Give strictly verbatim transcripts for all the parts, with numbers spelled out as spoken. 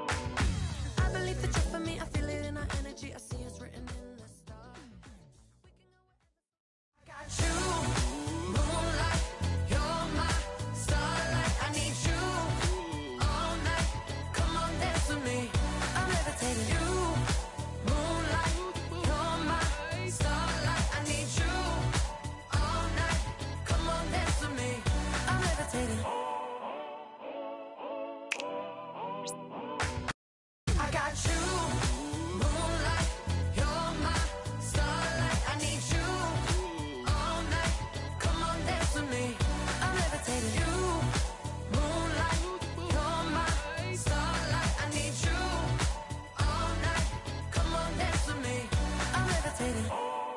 I believe that you're for me, I feel it in our energy, I see it's written in the stars. I got you, moonlight, you're my starlight. I need you all night. Come on, dance with me. I'm levitating. You, moonlight, you're my starlight. I need you all night. Come on, dance with me. I'm levitating. I got you, moonlight, you're my starlight. I need you all night. Come on, dance with me. I'm levitating. You, moonlight, you're my starlight. I need you all night. Come on, dance with me. I'm levitating.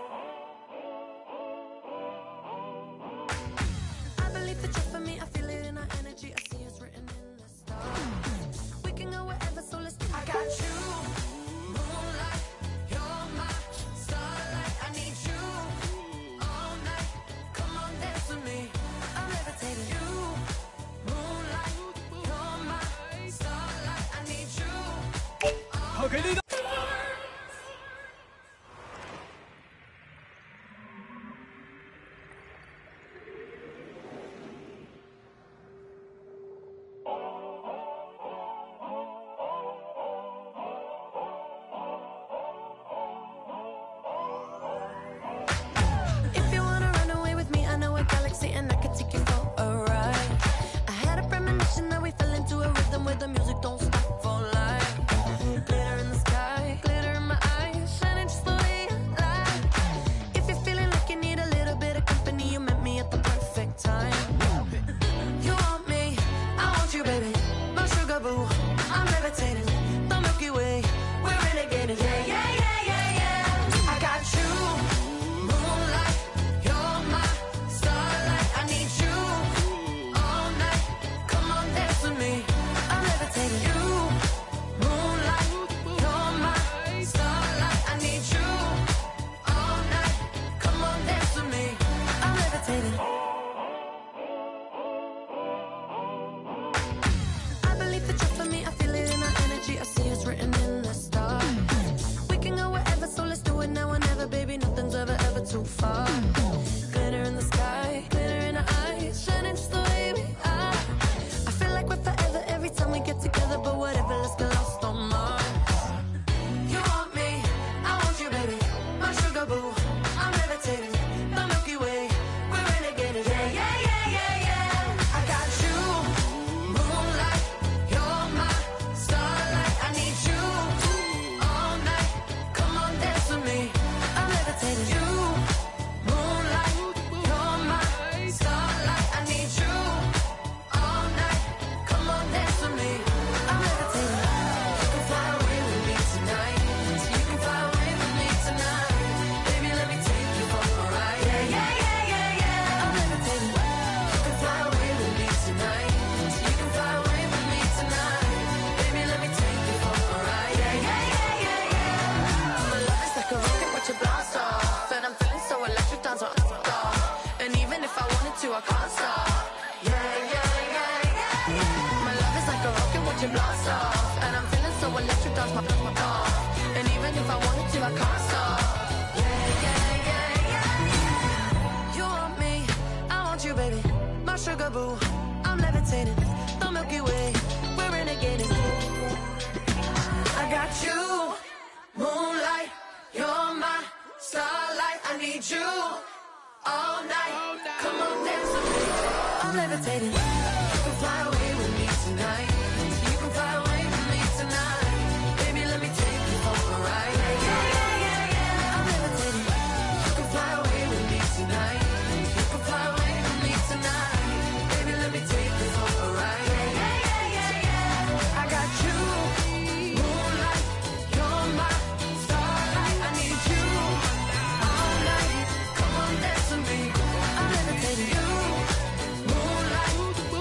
I believe that you're for me, I feel it in our energy, I see it's written in the stars. We can go wherever, so let's. I got you, moonlight, you're my starlight. I need you all night. Come on, dance with me. I'm levitating. You, moonlight, you're my starlight. I need you all night. If you wanna run away with me, I know a galaxy and I can take you for a ride. I had a premonition that we fell into a rhythm where the music don't stop for life. Glitter in the sky, glitter in my eyes, shining just the way I like. If you're feeling like you need a little bit of company, you met me at the perfect time. You want me, I want you, baby, my sugar boo. I'm levitating, the Milky Way, we're renegading. Yeah, yeah, yeah, yeah, yeah. I got you, moonlight, you're my starlight. I need you all night. Come on, dance with me. I'm levitating. You, moonlight, you're my starlight. I need you all night. Come on, dance with me. I'm levitating. I believe that you're for me, I feel it in our energy, I see it's written in the stars. We can go wherever, so let's do it now or never, baby. Nothing's ever, ever too far. Glitter in the sky, glitter in our eyes, shining just the way we are. I feel like we're forever every time we get together, but whatever, let's get lost on Mars. You want me, I want you, baby, my sugar boo. I'm levitating, the Milky Way, we're renegading. Yeah, yeah, yeah, yeah, yeah. I got you, moonlight, you're my starlight. I need you all night. Come on, dance with me. I'm levitating. You, moonlight, you're my starlight. I need you all night. Come on, dance with me. I'm levitating. You can fly away with me tonight. You can fly away with me tonight. Baby, let me take you for a ride. Yeah, yeah, yeah, yeah, yeah. I'm levitating. You can fly away with me tonight. You can fly away with me tonight. Baby, let me take you for a ride. Yeah, yeah, yeah, yeah, yeah. My love is like a rocket, watch it blast off. And I'm feeling so electric, dance on off. And even if I wanted to, I can't stop. Yeah, yeah, yeah, yeah. My love is like a rocket, watch it blast off. And I'm feeling so electric, dance my off. And even if I wanted to, I can't stop. Yeah, yeah, yeah, yeah. You want me, I want you, baby, my sugar boo. I'm levitating, the Milky Way, we're renegading. I got you, moonlight, you're my starlight. I need you all night. Come on, dance with me. I'm levitating. You can fly away with me tonight. You can fly away with me tonight. Baby, let me take you for a ride. Yeah, yeah, yeah, yeah, yeah. I'm levitating. You can fly away with me tonight. You can fly away with me tonight. Baby, let me take you for a ride. Yeah, yeah, yeah, yeah, yeah. I got you, moonlight, you're my starlight. I need you all night. Come on, dance with me. I'm levitating. You, moonlight,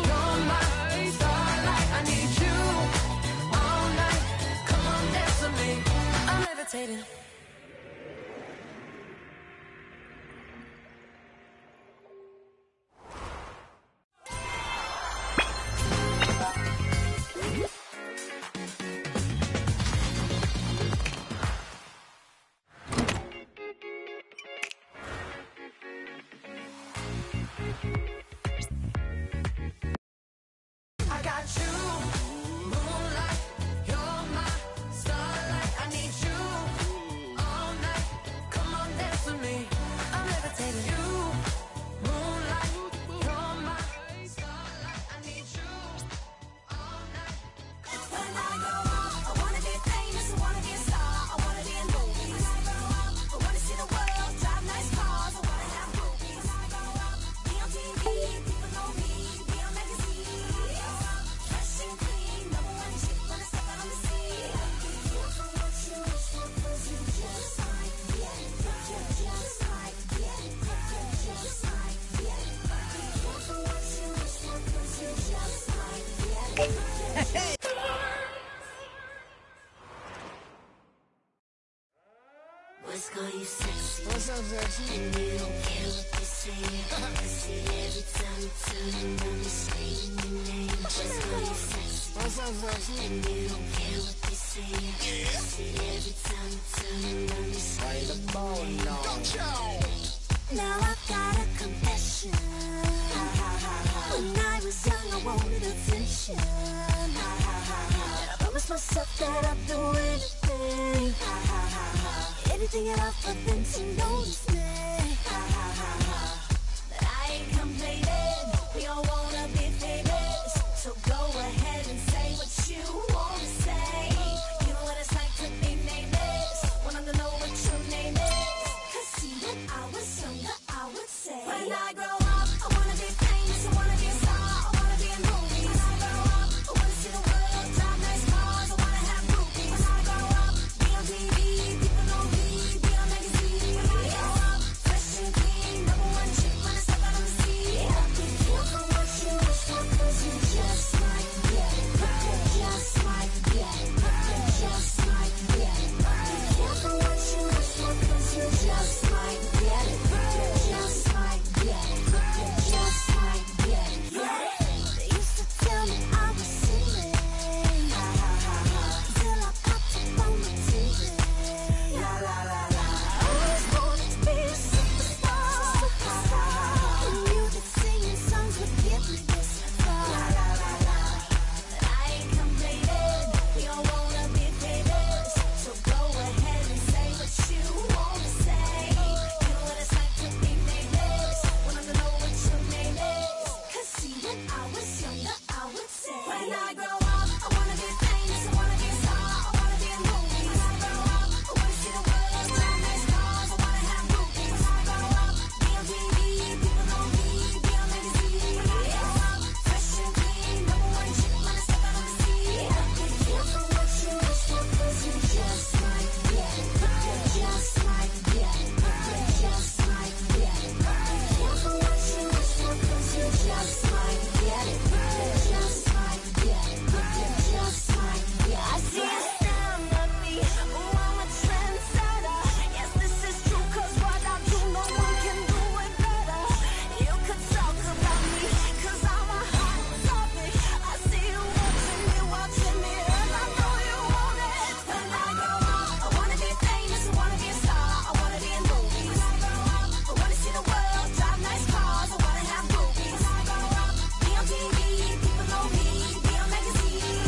Boys call you sexy. What's up, sexy? And you don't care what they say. See, every time you turn around, you're saying your name. Boys call you sexy. What's up, sexy? And you don't care what they say. See, every time you turn around, you're saying the ball now. Now I've got a confession. When I was young, I wanted attention. I promised myself that I'd do anything, anything at all for them to notice me. But I ain't complaining. We all wanna be famous, so go ahead and say what you wanna say. You know what it's like to be nameless, wanna know what your name is. Cause see, when I was younger, I would say, when I grow up, I wanna be famous, I wanna be a star, I wanna be in movies. When I grow up, I wanna see the world, drive nice cars, I wanna have groupies. When I grow up, be on T V, people know me, be on magazines. When I grow up, fresh and clean, number one chick when I step out on the scene. Be careful what you wish for, cause you just might get it. You just might get it. You just might get it. Be careful what you wish for, cause you just might get it. You just might get it. You just might get it. They used to tell me I was silly, till I popped up on the T V. La la la la. I always wanted to be a superstar. Music, singing songs would get me this far. La la la la. But I ain't complaining. We all wanna be famous, so go ahead and say what you wanna say. You know what it's like to be nameless, wanna know what your name is. Cause see, when I was younger, I would say, when I grow up, I wanna be famous, I wanna be a star, I wanna be in movies. When I grow up, I wanna see the world, drive nice cars, I wanna have groupies. When I grow up, be on T V, people know me, be on magazines. When I grow up, fresh and clean, number one chick when I step out on the scene. Be careful what you wish for, cause you just might get it. You just might get it. You just might get it. Be careful what you wish for, cause you just might get it. You just might get it. You just might get it. I see you staring at me. Ooh, I'm a trendsetter. Yes, this is true, cause what I do, no one can do it better. You could talk about me, cause I'm a hot topic. I see you watching me, watching me, and I know you want it. When I grow up, I wanna be famous, I wanna be a star, I wanna be in movies. When I grow up, I wanna see the world, drive nice cars, I wanna have groupies. When I grow up, be on T V, people know me, be on magazines.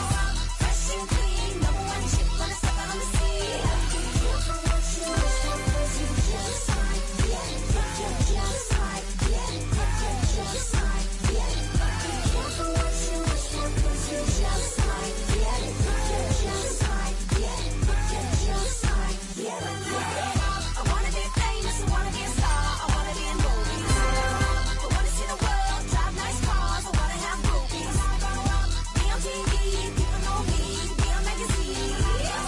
Fresh and clean, number one chick when I step out on the scene. Be careful what you wish for, cause you just might get it. You just might get it. You just might get it. Be careful what you wish for, cause you just might get it. You just might get it. You just might get it. I wanna be famous, I wanna be a star, I wanna be in movies. I wanna see the world, drive nice cars, I wanna have groupies. Be on T V, people know me, be on magazines.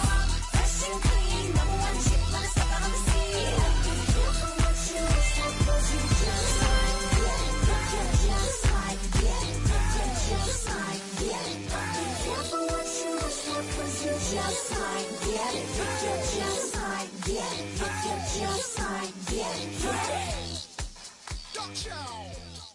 Fresh and clean, number one chick when I step out on the scene. Be careful what you wish for, cause you just might get it. You just might get it. You just might get it. Be careful what you wish for, cause you just might get it. You just might get it. You just might get it. Don't you?